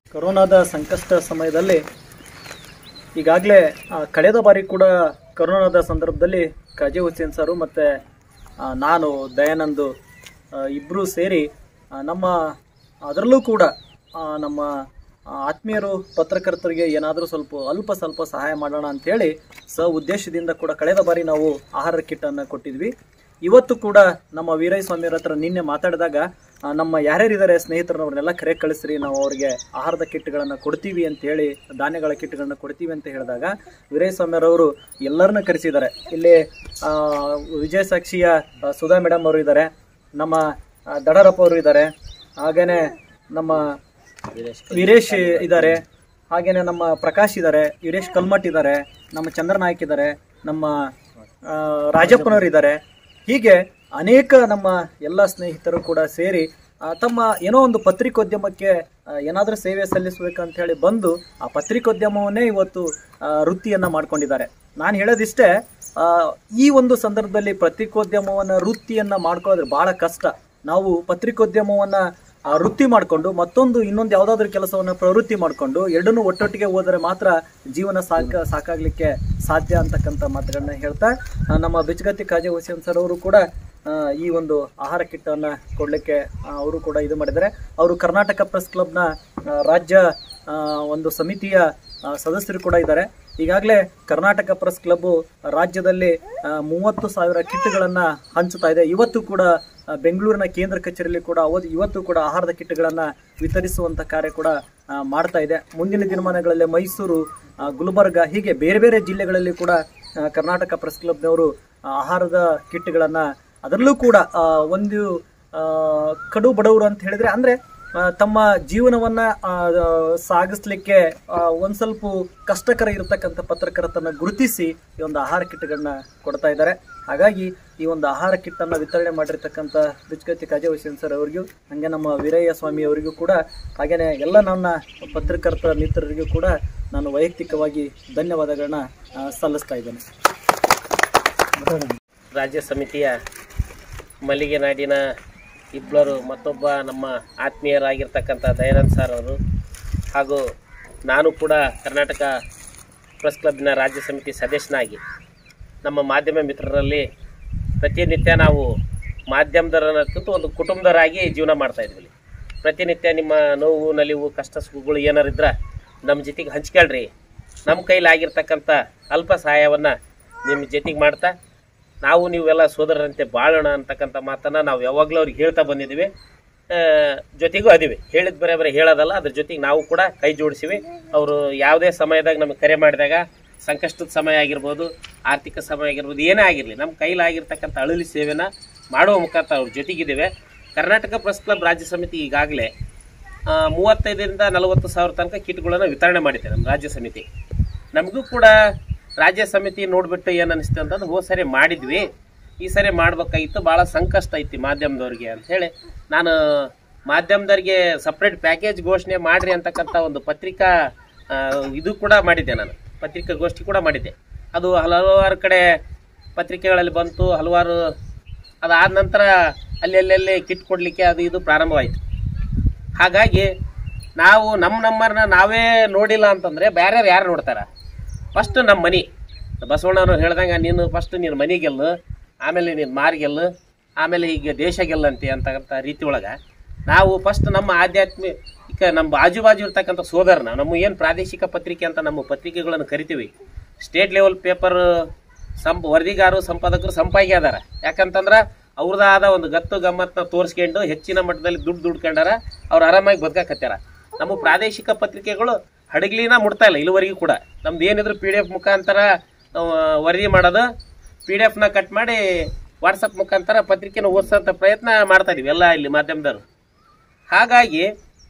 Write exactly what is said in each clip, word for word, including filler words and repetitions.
ಕೊರೋನಾದ ಸಂಕಷ್ಟ ಸಮಯದಲ್ಲಿ ಈಗಾಗಲೇ ಕಳೆದ ಬಾರಿ ಕೂಡ ಕೊರೋನಾದ ಸಂದರ್ಭದಲ್ಲಿ ಕಾಜಿ ಹುಸೇನ್ ಸರು ಮತ್ತು ನಾನು ದಯಾನಂದ್ ಇಬ್ಬರೂ ಸೇರಿ ನಮ್ಮ ಅದರಲ್ಲೂ ಕೂಡ ನಮ್ಮ ಆತ್ಮೀಯರು ಪತ್ರಕರ್ತರಿಗೆ ಏನಾದರೂ ಸ್ವಲ್ಪ ಅಲ್ಪ ಸ್ವಲ್ಪ ಸಹಾಯ ಮಾಡೋಣ ಅಂಥೇಳಿ ಸ ಉದ್ದೇಶದಿಂದ ಕೂಡ ಕಳೆದ ಬಾರಿ ನಾವು ಆಹಾರ ಕಿಟ್ಟನ್ನು ಕೊಟ್ಟಿದ್ವಿ. ಇವತ್ತು ಕೂಡ ನಮ್ಮ ವೀರಯ್ಯ ಸ್ವಾಮಿಯವ್ರ ಹತ್ರ ನಿನ್ನೆ ಮಾತಾಡಿದಾಗ ನಮ್ಮ ಯಾರ್ಯಾರಿದ್ದಾರೆ ಸ್ನೇಹಿತರನ್ನವ್ರನ್ನೆಲ್ಲ ಕರೆ ಕಳಿಸ್ರಿ, ನಾವು ಅವರಿಗೆ ಆಹಾರದ ಕಿಟ್ಗಳನ್ನು ಕೊಡ್ತೀವಿ ಅಂತ ಹೇಳಿ, ಧಾನ್ಯಗಳ ಕಿಟ್ಗಳನ್ನು ಕೊಡ್ತೀವಿ ಅಂತ ಹೇಳಿದಾಗ ವೀರಯ್ಯ ಸ್ವಾಮಿಯವರು ಎಲ್ಲರನ್ನ ಕರೆಸಿದ್ದಾರೆ. ಇಲ್ಲಿ ವಿಜಯ ಸಾಕ್ಷಿಯ ಸುಧಾ ಮೇಡಮ್ ಅವರು ಇದ್ದಾರೆ, ನಮ್ಮ ದಡರಪ್ಪ ಅವರು ಇದ್ದಾರೆ, ಹಾಗೇನೆ ನಮ್ಮ ವೀರೇಶ್ ಇದ್ದಾರೆ, ಹಾಗೇನೆ ನಮ್ಮ ಪ್ರಕಾಶ್ ಇದ್ದಾರೆ, ವೀರೇಶ್ ಕಲ್ಮಠ್ ಇದ್ದಾರೆ, ನಮ್ಮ ಚಂದ್ರನಾಯ್ಕ್ ಇದ್ದಾರೆ, ನಮ್ಮ ರಾಜಪ್ಪನವರು ಇದ್ದಾರೆ. ಹೀಗೆ ಅನೇಕ ನಮ್ಮ ಎಲ್ಲ ಸ್ನೇಹಿತರು ಕೂಡ ಸೇರಿ ತಮ್ಮ ಏನೋ ಒಂದು ಪತ್ರಿಕೋದ್ಯಮಕ್ಕೆ ಏನಾದರೂ ಸೇವೆ ಸಲ್ಲಿಸಬೇಕಂತ ಹೇಳಿ ಬಂದು ಆ ಪತ್ರಿಕೋದ್ಯಮವನ್ನೇ ಇವತ್ತು ವೃತ್ತಿಯನ್ನು ಮಾಡ್ಕೊಂಡಿದ್ದಾರೆ. ನಾನು ಹೇಳೋದಿಷ್ಟೇ, ಈ ಒಂದು ಸಂದರ್ಭದಲ್ಲಿ ಪತ್ರಿಕೋದ್ಯಮವನ್ನು ವೃತ್ತಿಯನ್ನು ಮಾಡ್ಕೊಳ್ಳೋದ್ರೆ ಭಾಳ ಕಷ್ಟ. ನಾವು ಪತ್ರಿಕೋದ್ಯಮವನ್ನು ವೃತ್ತಿ ಮಾಡಿಕೊಂಡು ಮತ್ತೊಂದು ಇನ್ನೊಂದು ಯಾವುದಾದ್ರೂ ಕೆಲಸವನ್ನು ಪ್ರವೃತ್ತಿ ಮಾಡಿಕೊಂಡು ಎರಡನ್ನೂ ಒಟ್ಟೊಟ್ಟಿಗೆ ಹೋದರೆ ಮಾತ್ರ ಜೀವನ ಸಾಕ ಸಾಕಾಗಲಿಕ್ಕೆ ಸಾಧ್ಯ ಅಂತಕ್ಕಂಥ ಮಾತುಗಳನ್ನ ಹೇಳ್ತಾ ನಮ್ಮ ಬಿಚ್ಚಗತ್ತಿ ಕಾಜಿ ಹುಸೇನ್ ಸರ್ ಅವರು ಕೂಡ ಈ ಒಂದು ಆಹಾರ ಕಿಟ್ಟನ್ನು ಕೊಡಲಿಕ್ಕೆ ಅವರು ಕೂಡ ಇದು ಮಾಡಿದ್ದಾರೆ. ಅವರು ಕರ್ನಾಟಕ ಪ್ರೆಸ್ ಕ್ಲಬ್ನ ರಾಜ್ಯ ಒಂದು ಸಮಿತಿಯ ಸದಸ್ಯರು ಕೂಡ ಇದ್ದಾರೆ. ಈಗಾಗಲೇ ಕರ್ನಾಟಕ ಪ್ರೆಸ್ ಕ್ಲಬ್ಬು ರಾಜ್ಯದಲ್ಲಿ ಮೂವತ್ತು ಸಾವಿರ ಕಿಟ್ಗಳನ್ನು ಹಂಚುತ್ತಾ ಇದೆ. ಇವತ್ತು ಕೂಡ ಬೆಂಗಳೂರಿನ ಕೇಂದ್ರ ಕಚೇರಿಯಲ್ಲಿ ಕೂಡ ಅವತ್ತು ಇವತ್ತು ಕೂಡ ಆಹಾರದ ಕಿಟ್ಗಳನ್ನು ವಿತರಿಸುವಂಥ ಕಾರ್ಯ ಕೂಡ ಮಾಡ್ತಾ ಇದೆ. ಮುಂದಿನ ದಿನಮಾನಗಳಲ್ಲಿ ಮೈಸೂರು, ಗುಲ್ಬರ್ಗ ಹೀಗೆ ಬೇರೆ ಬೇರೆ ಜಿಲ್ಲೆಗಳಲ್ಲಿ ಕೂಡ ಕರ್ನಾಟಕ ಪ್ರೆಸ್ ಕ್ಲಬ್ನವರು ಆಹಾರದ ಕಿಟ್ಗಳನ್ನು, ಅದರಲ್ಲೂ ಕೂಡ ಒಂದು ಕಡು ಬಡವರು ಅಂತ ಹೇಳಿದ್ರೆ ಅಂದರೆ ತಮ್ಮ ಜೀವನವನ್ನು ಸಾಗಿಸ್ಲಿಕ್ಕೆ ಒಂದು ಸ್ವಲ್ಪ ಕಷ್ಟಕರ ಇರತಕ್ಕಂಥ ಪತ್ರಕರ್ತರನ್ನು ಗುರುತಿಸಿ ಈ ಒಂದು ಆಹಾರ ಕಿಟ್ಗಳನ್ನ ಕೊಡ್ತಾ ಇದ್ದಾರೆ. ಹಾಗಾಗಿ ಈ ಒಂದು ಆಹಾರ ಕಿಟ್ಟನ್ನು ವಿತರಣೆ ಮಾಡಿರ್ತಕ್ಕಂಥ ಬಿಚ್ಚಗತ್ತಿ ಕಾಜಿ ಹುಸೇನ್ ಸರ್ ಅವರಿಗೂ, ಹಾಗೆ ನಮ್ಮ ವೀರಯ್ಯ ಸ್ವಾಮಿ ಅವರಿಗೂ ಕೂಡ, ಹಾಗೆಯೇ ಎಲ್ಲ ನನ್ನ ಪತ್ರಕರ್ತರ ಮಿತ್ರರಿಗೂ ಕೂಡ ನಾನು ವೈಯಕ್ತಿಕವಾಗಿ ಧನ್ಯವಾದಗಳನ್ನ ಸಲ್ಲಿಸ್ತಾ ಇದ್ದೇನೆ. ರಾಜ್ಯ ಸಮಿತಿಯ ಮಲ್ಲಿಗೆ ನಾಡಿನ ಇಬ್ಬರು, ಮತ್ತೊಬ್ಬ ನಮ್ಮ ಆತ್ಮೀಯರಾಗಿರ್ತಕ್ಕಂಥ ದಯಾನಂದ್ ಸರ್ ಅವರು, ಹಾಗೂ ನಾನು ಕೂಡ ಕರ್ನಾಟಕ ಪ್ರೆಸ್ ಕ್ಲಬ್ನ ರಾಜ್ಯ ಸಮಿತಿ ಸದಸ್ಯನಾಗಿ ನಮ್ಮ ಮಾಧ್ಯಮ ಮಿತ್ರರಲ್ಲಿ ಪ್ರತಿನಿತ್ಯ ನಾವು ಮಾಧ್ಯಮದವರನ್ನಂತೂ ಒಂದು ಕುಟುಂಬದವರಾಗಿ ಜೀವನ ಮಾಡ್ತಾಯಿದ್ವಿ. ಪ್ರತಿನಿತ್ಯ ನಿಮ್ಮ ನೋವು ನಲಿವು ಕಷ್ಟ ಸುಖಗಳು ಏನಾರಿದ್ರೆ ನಮ್ಮ ಜೊತೆಗೆ ಹಂಚ್ಕೊಳ್ರಿ, ನಮ್ಮ ಕೈಲಾಗಿರ್ತಕ್ಕಂಥ ಅಲ್ಪ ಸಹಾಯವನ್ನು ನಿಮ್ಮ ಜೊತೆಗೆ ಮಾಡ್ತಾ ನಾವು ನೀವೆಲ್ಲ ಸೋದರರಂತೆ ಬಾಳೋಣ ಅಂತಕ್ಕಂಥ ಮಾತನ್ನು ನಾವು ಯಾವಾಗಲೂ ಅವ್ರಿಗೆ ಹೇಳ್ತಾ ಬಂದಿದ್ದೀವಿ. ಜೊತೆಗೂ ಅದೀವಿ, ಹೇಳಿದ ಬರೇ ಬರೀ ಹೇಳೋದಲ್ಲ, ಅದ್ರ ಜೊತೆಗೆ ನಾವು ಕೂಡ ಕೈ ಜೋಡಿಸಿವಿ. ಅವರು ಯಾವುದೇ ಸಮಯದಾಗ ನಮಗೆ ಕರೆ ಮಾಡಿದಾಗ, ಸಂಕಷ್ಟದ ಸಮಯ ಆಗಿರ್ಬೋದು, ಆರ್ಥಿಕ ಸಮಯ ಆಗಿರ್ಬೋದು, ಏನೇ ಆಗಿರಲಿ ನಮ್ಮ ಕೈಲಾಗಿರ್ತಕ್ಕಂಥ ಅಳಲಿ ಸೇವೆನ ಮಾಡುವ ಮುಖಾಂತರ ಅವ್ರ ಜೊತೆಗಿದ್ದೇವೆ. ಕರ್ನಾಟಕ ಪ್ರೆಸ್ ಕ್ಲಬ್ ರಾಜ್ಯ ಸಮಿತಿ ಈಗಾಗಲೇ ಮೂವತ್ತೈದರಿಂದ ನಲವತ್ತು ಸಾವಿರ ತನಕ ಕಿಟ್ಗಳನ್ನು ವಿತರಣೆ ಮಾಡಿದೆ ನಮ್ಮ ರಾಜ್ಯ ಸಮಿತಿ. ನಮಗೂ ಕೂಡ ರಾಜ್ಯ ಸಮಿತಿ ನೋಡಿಬಿಟ್ಟು ಏನು ಅನಿಸ್ತು ಅಂತಂದ್ರೆ, ಹೋದ ಸರಿ ಮಾಡಿದ್ವಿ, ಈ ಸರಿ ಮಾಡ್ಬೇಕಾಗಿತ್ತು, ಭಾಳ ಸಂಕಷ್ಟ ಐತಿ ಮಾಧ್ಯಮದವ್ರಿಗೆ ಅಂಥೇಳಿ ನಾನು ಮಾಧ್ಯಮದವ್ರಿಗೆ ಸಪ್ರೇಟ್ ಪ್ಯಾಕೇಜ್ ಘೋಷಣೆ ಮಾಡಿರಿ ಅಂತಕ್ಕಂಥ ಒಂದು ಪತ್ರಿಕಾ ಇದು ಕೂಡ ಮಾಡಿದ್ದೆ. ನಾನು ಪತ್ರಿಕಾಗೋಷ್ಠಿ ಕೂಡ ಮಾಡಿದ್ದೆ. ಅದು ಹಲವಾರು ಕಡೆ ಪತ್ರಿಕೆಗಳಲ್ಲಿ ಬಂತು, ಹಲವಾರು ಅದಾದ ನಂತರ ಅಲ್ಲಿ ಅಲ್ಲೆಲ್ಲಿ ಕಿಟ್ ಕೊಡಲಿಕ್ಕೆ ಅದು ಇದು ಪ್ರಾರಂಭವಾಯಿತು. ಹಾಗಾಗಿ ನಾವು ನಮ್ಮ ನಮ್ಮರನ್ನ ನಾವೇ ನೋಡಿಲ್ಲ ಅಂತಂದರೆ ಬೇರೆ ಯಾರು ನೋಡ್ತಾರೆ? ಫಸ್ಟ್ ನಮ್ಮ ಮನೆ, ಬಸವಣ್ಣವರು ಹೇಳ್ದಂಗೆ ನೀನು ಫಸ್ಟ್ ನೀನು ಮನೆ ಗೆಲ್ಲು, ಆಮೇಲೆ ನೀನು ಮಾರಿ ಗೆಲ್ಲು, ಆಮೇಲೆ ಈಗ ದೇಶ ಗೆಲ್ಲಂತೆ ಅಂತಕ್ಕಂಥ ರೀತಿ ಒಳಗೆ ನಾವು ಫಸ್ಟ್ ನಮ್ಮ ಆಧ್ಯಾತ್ಮಿಕ ನಮ್ಮ ಬಾಜು ಬಾಜು ಇರ್ತಕ್ಕಂಥ ಸೋದರನ, ನಮ್ಮ ಏನು ಪ್ರಾದೇಶಿಕ ಪತ್ರಿಕೆ ಅಂತ ನಮ್ಮ ಪತ್ರಿಕೆಗಳನ್ನು ಕರಿತೀವಿ, ಸ್ಟೇಟ್ ಲೆವೆಲ್ ಪೇಪರ್ ಸಂಪ್ ವರದಿಗಾರರು ಸಂಪಾದಕರು ಸಂಪಾಗಿ ಅದಾರ. ಯಾಕಂತಂದ್ರೆ ಅವ್ರದ್ದಾದ ಒಂದು ಗತ್ತು ಗಮ್ಮತ್ತನ್ನ ತೋರಿಸ್ಕೊಂಡು ಹೆಚ್ಚಿನ ಮಟ್ಟದಲ್ಲಿ ದುಡ್ಡು ದುಡ್ಕೊಂಡಾರ, ಅವ್ರು ಆರಾಮಾಗಿ ಬದುಕಾಕತ್ಯಾರ. ನಮ್ಮ ಪ್ರಾದೇಶಿಕ ಪತ್ರಿಕೆಗಳು ಹಡಗ್ಲಿನ ಮುಟ್ತಾ ಇಲ್ಲ ಇಲ್ಲಿವರೆಗೂ ಕೂಡ. ನಮ್ದು ಏನಿದ್ರು ಪಿ ಡಿ ಎಫ್ ಮುಖಾಂತರ ವರದಿ ಮಾಡೋದು, ಪಿ ಡಿ ಎಫ್ನ ಕಟ್ ಮಾಡಿ ವಾಟ್ಸಪ್ ಮುಖಾಂತರ ಪತ್ರಿಕೆನ ಓದಿಸೋಂಥ ಪ್ರಯತ್ನ ಮಾಡ್ತಾ ಇದೀವಿ ಎಲ್ಲ ಇಲ್ಲಿ ಮಾಧ್ಯಮದವರು. ಹಾಗಾಗಿ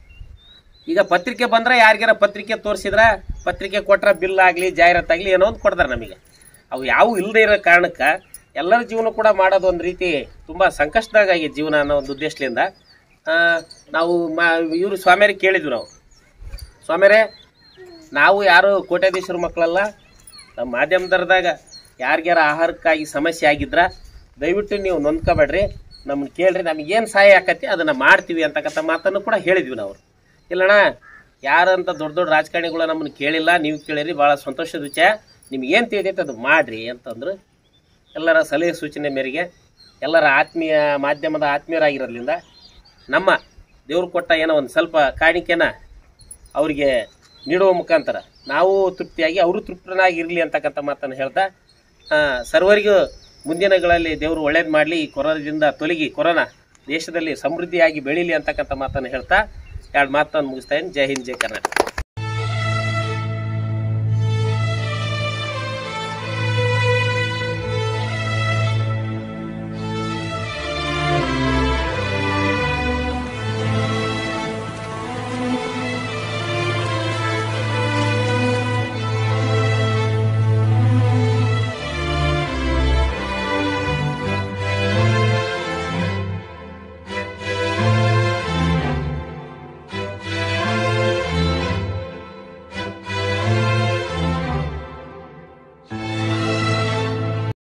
ಈಗ ಪತ್ರಿಕೆ ಬಂದ್ರೆ ಯಾರಿಗಾರ ಪತ್ರಿಕೆ ತೋರಿಸಿದ್ರೆ, ಪತ್ರಿಕೆ ಕೊಟ್ರೆ ಬಿಲ್ ಆಗಲಿ ಜಾಹೀರಾತಾಗಲಿ ಏನೋ ಒಂದು ಕೊಡ್ತಾರೆ ನಮಗೆ. ಅವು ಯಾವು ಇಲ್ಲದೆ ಇರೋ ಕಾರಣಕ್ಕೆ ಎಲ್ಲರ ಜೀವನ ಕೂಡ ಮಾಡೋದು ಒಂದು ರೀತಿ ತುಂಬ ಸಂಕಷ್ಟದಾಗಿ ಜೀವನ ಅನ್ನೋ ಒಂದು ಉದ್ದೇಶದಿಂದ ನಾವು ಮಾ ಇವರು ಸ್ವಾಮಿಯರಿಗೆ ಕೇಳಿದ್ವಿ. ನಾವು ಸ್ವಾಮಿಯರೇ, ನಾವು ಯಾರು ಕೋಟ್ಯಾಧೀಶರ ಮಕ್ಕಳಲ್ಲ, ನಮ್ಮ ಮಾಧ್ಯಮದರ್ದಾಗ ಯಾರಿಗ್ಯಾರ ಆಹಾರಕ್ಕಾಗಿ ಸಮಸ್ಯೆ ಆಗಿದ್ರೆ ದಯವಿಟ್ಟು ನೀವು ನೊಂದ್ಕೋಬೇಡ್ರಿ, ನಮ್ಮನ್ನು ಕೇಳ್ರಿ, ನಮಗೇನು ಸಹಾಯ ಆಕತಿ ಅದನ್ನು ಮಾಡ್ತೀವಿ ಅಂತಕ್ಕಂಥ ಮಾತನ್ನು ಕೂಡ ಹೇಳಿದ್ವಿ ನಾವು. ಇಲ್ಲಣ್ಣ ಯಾರಂತ ದೊಡ್ಡ ದೊಡ್ಡ ರಾಜಕಾರಣಿಗಳು ನಮ್ಮನ್ನು ಕೇಳಿಲ್ಲ, ನೀವು ಕೇಳಿರಿ, ಭಾಳ ಸಂತೋಷದ ವಿಷಯ, ನಿಮ್ಗೆ ಏನು ತಿಳಿದೈತೆ ಅದು ಮಾಡಿರಿ ಅಂತಂದ್ರು. ಎಲ್ಲರ ಸಲಹೆ ಸೂಚನೆ ಮೇರೆಗೆ ಎಲ್ಲರ ಆತ್ಮೀಯ ಮಾಧ್ಯಮದ ಆತ್ಮೀಯರಾಗಿರೋದ್ರಿಂದ ನಮ್ಮ ದೇವ್ರು ಕೊಟ್ಟ ಏನೋ ಒಂದು ಸ್ವಲ್ಪ ಕಾಣಿಕೆನ ಅವರಿಗೆ ನೀಡುವ ಮುಖಾಂತರ ನಾವು ತೃಪ್ತಿಯಾಗಿ ಅವರು ತೃಪ್ತನಾಗಿರಲಿ ಅಂತಕ್ಕಂಥ ಮಾತನ್ನು ಹೇಳ್ತಾ, ಸರ್ವರಿಗೂ ಮುಂದಿನಗಳಲ್ಲಿ ದೇವರು ಒಳ್ಳೇದು ಮಾಡಲಿ, ಈ ಕೊರೋನಾದಿಂದ ತೊಲಗಿ ಕೊರೋನಾ ದೇಶದಲ್ಲಿ ಸಮೃದ್ಧಿಯಾಗಿ ಬೆಳೀಲಿ ಅಂತಕ್ಕಂಥ ಮಾತನ್ನು ಹೇಳ್ತಾ ಎರಡು ಮಾತನ್ನು ಮುಗಿಸ್ತಾ ಇದ್ದೀನಿ. ಜೈ ಹಿಂದ್, ಜೈ ಕರ್ನಾಟಕ.